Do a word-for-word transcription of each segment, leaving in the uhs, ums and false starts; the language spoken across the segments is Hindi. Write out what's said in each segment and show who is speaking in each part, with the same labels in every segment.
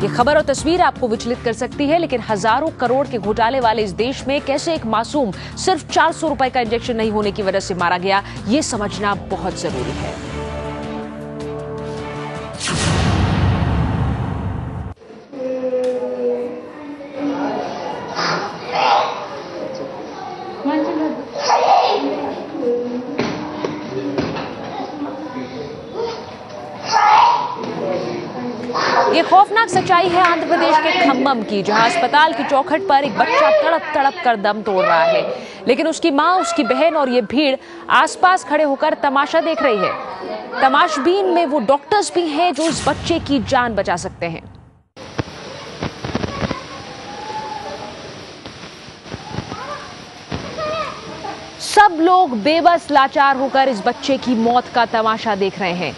Speaker 1: ये खबर और तस्वीर आपको विचलित कर सकती है, लेकिन हजारों करोड़ के घोटाले वाले इस देश में कैसे एक मासूम सिर्फ चार सौ रुपए का इंजेक्शन नहीं होने की वजह से मारा गया, ये समझना बहुत जरूरी है। ये खौफनाक सच्चाई है आंध्र प्रदेश के खम्मम की, जहां अस्पताल की चौखट पर एक बच्चा तड़प तड़प कर दम तोड़ रहा है, लेकिन उसकी मां, उसकी बहन और ये भीड़ आसपास खड़े होकर तमाशा देख रही है। तमाशबीन में वो डॉक्टर्स भी हैं जो इस बच्चे की जान बचा सकते हैं। सब लोग बेबस लाचार होकर इस बच्चे की मौत का तमाशा देख रहे हैं।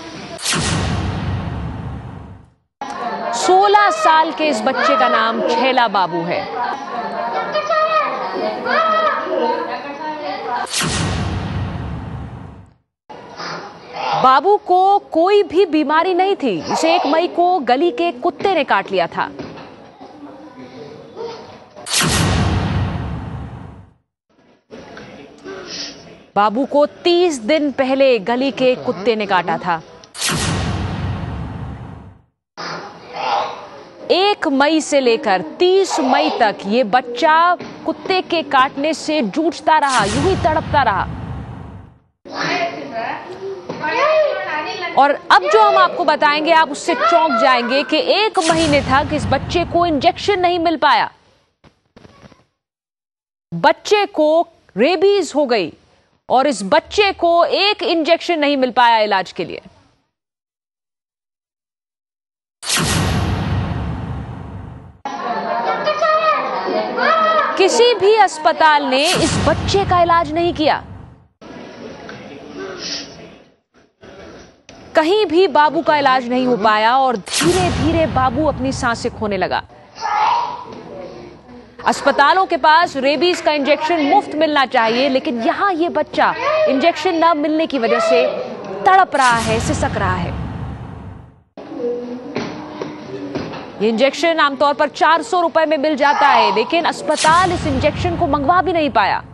Speaker 1: सोलह साल के इस बच्चे का नाम छेला बाबू है। बाबू को कोई भी बीमारी नहीं थी। इसे एक मई को गली के कुत्ते ने काट लिया था। बाबू को तीस दिन पहले गली के कुत्ते ने काटा था। एक मई से लेकर तीस मई तक ये बच्चा कुत्ते के काटने से जूझता रहा, यूं ही तड़पता रहा। और अब जो हम आपको बताएंगे, आप उससे चौंक जाएंगे कि एक महीने तक इस बच्चे को इंजेक्शन नहीं मिल पाया। बच्चे को रेबीज हो गई और इस बच्चे को एक इंजेक्शन नहीं मिल पाया इलाज के लिए। किसी भी अस्पताल ने इस बच्चे का इलाज नहीं किया। कहीं भी बाबू का इलाज नहीं हो पाया और धीरे धीरे बाबू अपनी सांसें खोने लगा। अस्पतालों के पास रेबीज का इंजेक्शन मुफ्त मिलना चाहिए, लेकिन यहां यह बच्चा इंजेक्शन न मिलने की वजह से तड़प रहा है, सिसक रहा है। ये इंजेक्शन आमतौर पर चार सौ रुपए में मिल जाता है, लेकिन अस्पताल इस इंजेक्शन को मंगवा भी नहीं पाया।